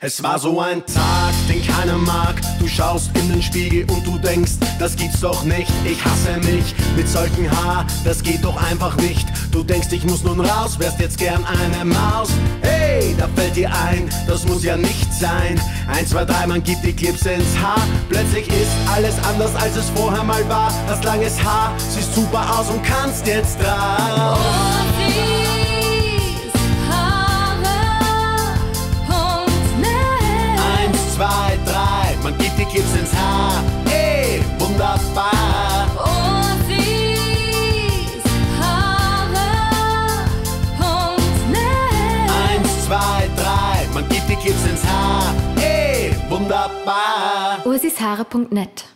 Es war so ein Tag, den keiner mag. Du schaust in den Spiegel und du denkst, das gibt's doch nicht. Ich hasse mich mit solchen Haar, das geht doch einfach nicht. Du denkst, ich muss nun raus, wärst jetzt gern eine Maus. Hey, da fällt dir ein, das muss ja nicht sein. 1, 2, 3, man gibt die Clips ins Haar. Plötzlich ist alles anders, als es vorher mal war. Hast langes Haar, siehst super aus und kannst jetzt raus. Man gibt die Clips ins Haar, hey, wunderbar. Ossis Haare und Netz. 1, 2, 3, man gibt die Clips ins Haar, hey, wunderbar. Ossis Haare.net